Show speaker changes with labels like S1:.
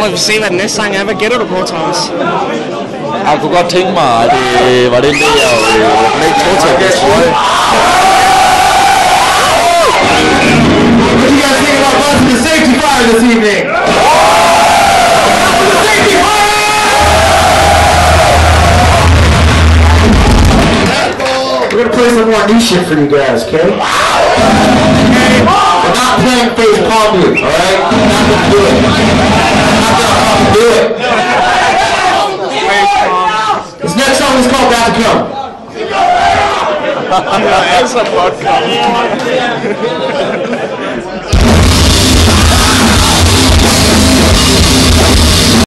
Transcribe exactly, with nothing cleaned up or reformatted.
S1: må vi se, hvad den næste sang er. Hvad gætter du på, Thomas?
S2: Jeg kunne godt tænke mig, at det var den der, jeg kunne ikke tro til at gætte.
S3: What do you guys think about busting the safety fire this evening? Safety fire! We're gonna play some more new shit for you guys, okay? Okay. We're not playing face palm move, alright? We're not gonna do it. We're not gonna do it. This next song is called Back to Come.
S1: That's a podcast.